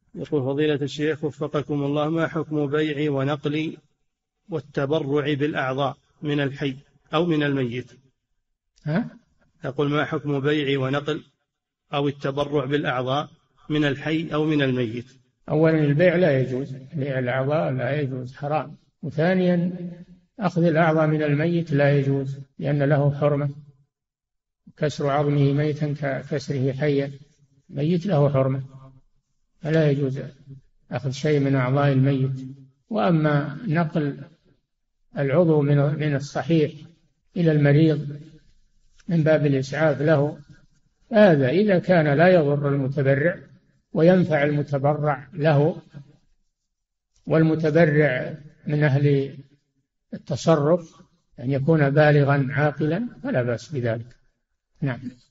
يقول فضيلة الشيخ وفقكم الله، ما حكم بيع ونقل والتبرع بالأعضاء من الحي أو من الميت؟ يقول ما حكم بيع ونقل أو التبرع بالأعضاء من الحي أو من الميت؟ أولا البيع لا يجوز، بيع الأعضاء لا يجوز، حرام. وثانيا أخذ الأعضاء من الميت لا يجوز، لأن له حرمة، كسر عظمه ميتا ككسره حيا، ميت له حرمة، فلا يجوز أخذ شيء من أعضاء الميت. وأما نقل العضو من الصحيح إلى المريض من باب الإسعاف له، هذا إذا كان لا يضر المتبرع وينفع المتبرع له، والمتبرع من أهل التصرف أن يكون بالغا عاقلا، فلا بأس بذلك. نعم.